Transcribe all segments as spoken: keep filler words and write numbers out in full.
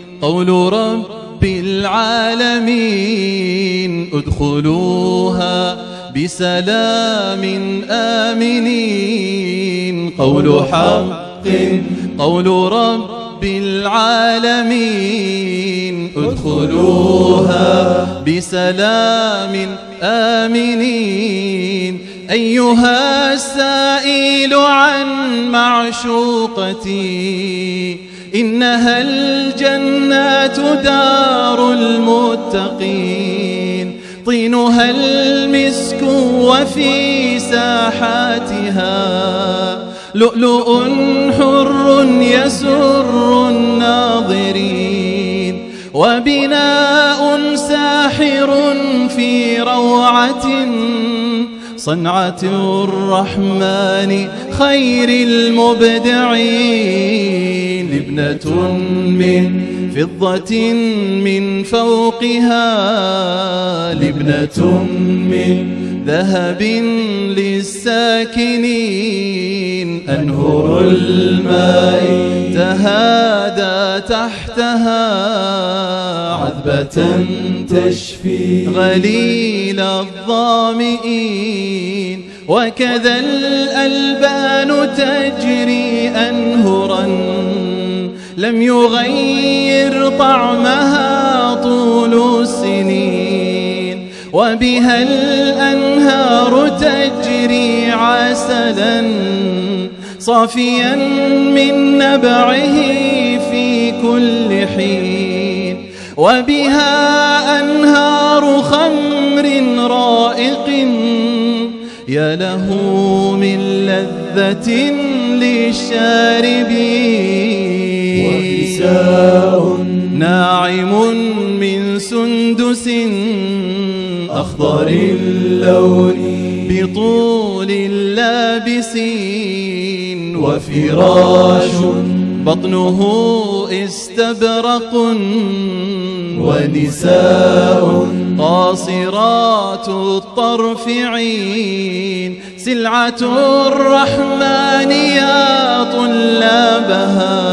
قول رب العالمين ادخلوها بسلام آمنين. قول حق قول رب العالمين ادخلوها بسلام آمنين. أيها السائل عن معشوقتي إنها الجنات دار المتقين. طينها المسك وفي ساحاتها لؤلؤ حر يسر الناظرين. وبناء ساحر في روعة صنعة الرحمن خير المبدعين. لبنة من فضة من فوقها لبنة من ذهب للساكنين. أنهر الماء تهادى تحتها عذبة تشفي غليل الظامئين. وكذا الألبان تجري أنهرا لم يغير طعمها طول السنين. وبها الأنهار تجري عسلا صافيا من نبعه في كل حين. وبها أنهار خمر رائق يا له من لذة للشاربين. وكساء ناعم من سندس أخضر اللون بطول اللابسين. وفراش بطنه استبرق ونساء قاصرات الطرف عين. سلعة الرحمن يا طلابها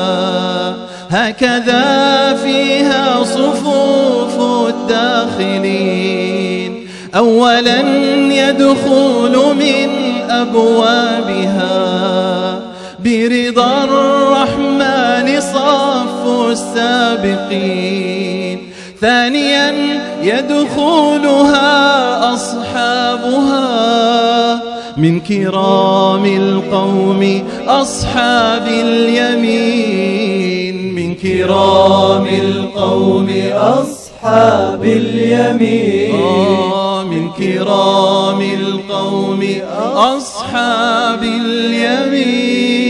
هكذا فيها صفوف الداخلين. أولا يدخل من أبوابها برضا الرحمن صف السابقين. ثانيا يدخلها أصحابها من كرام القوم أصحاب اليمين. من كرام القوم أصحاب اليمين. آه من كرام القوم أصحاب اليمين.